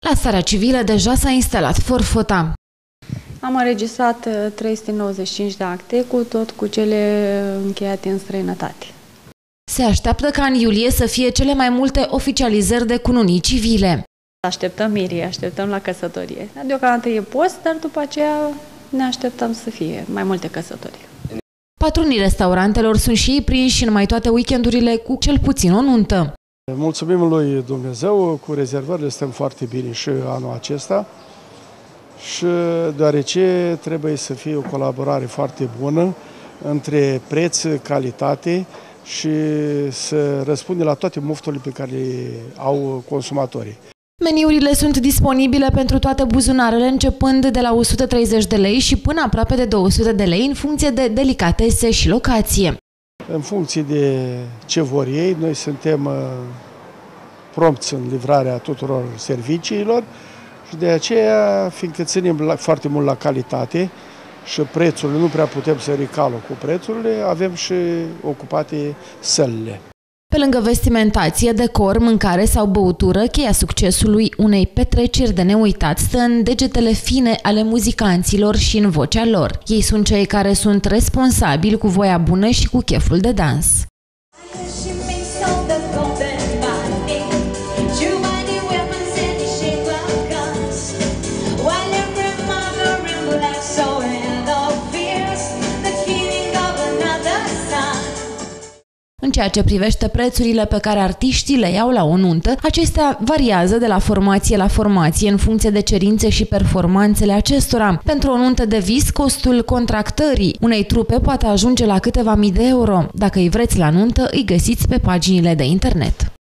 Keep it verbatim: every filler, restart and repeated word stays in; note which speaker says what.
Speaker 1: La starea civilă deja s-a instalat forfota.
Speaker 2: Am înregistrat trei sute nouăzeci și cinci de acte, cu tot cu cele încheiate în străinătate.
Speaker 1: Se așteaptă ca în iulie să fie cele mai multe oficializări de cununii civile.
Speaker 2: Așteptăm mirii, așteptăm la căsătorie. Deocamdată e post, dar după aceea ne așteptăm să fie mai multe căsătorii.
Speaker 1: Patronii restaurantelor sunt și ei prinși în mai toate weekendurile cu cel puțin o nuntă.
Speaker 3: Mulțumim lui Dumnezeu, cu rezervările stăm foarte bine și anul acesta și deoarece trebuie să fie o colaborare foarte bună între preț, calitate și să răspunde la toate mofturile pe care le au consumatorii.
Speaker 1: Meniurile sunt disponibile pentru toate buzunarele, începând de la o sută treizeci de lei și până aproape de două sute de lei, în funcție de delicatese și locație.
Speaker 3: În funcție de ce vor ei, noi suntem prompți în livrarea tuturor serviciilor și de aceea, fiindcă ținem foarte mult la calitate și prețurile, nu prea putem să recalăm cu prețurile, avem și ocupate sălile.
Speaker 1: Pe lângă vestimentație, decor, mâncare sau băutură, cheia succesului unei petreceri de neuitat stă în degetele fine ale muzicanților și în vocea lor. Ei sunt cei care sunt responsabili cu voia bună și cu cheful de dans. În ceea ce privește prețurile pe care artiștii le iau la o nuntă, acestea variază de la formație la formație în funcție de cerințe și performanțele acestora. Pentru o nuntă de vis, costul contractării unei trupe poate ajunge la câteva mii de euro. Dacă îi vreți la nuntă, îi găsiți pe paginile de internet.